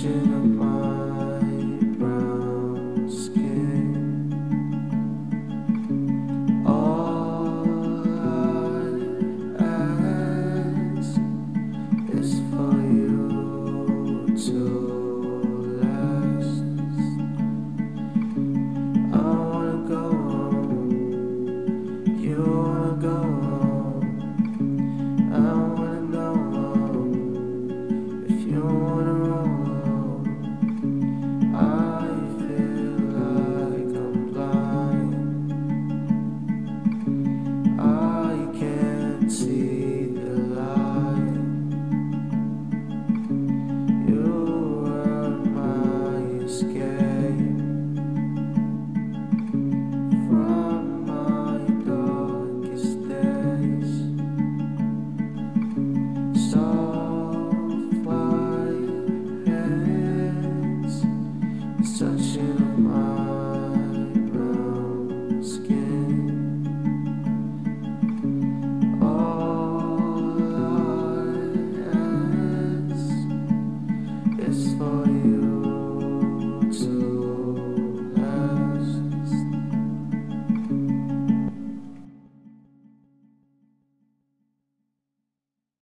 touching of my brown skin. All I ask is for you to last. I wanna go home, you wanna go home. I wanna know if you wanna roll. I feel like I'm blind. I can't see the light. You are my escape from my darkest days. Soft white hands touching of my brown skin. All I ask is for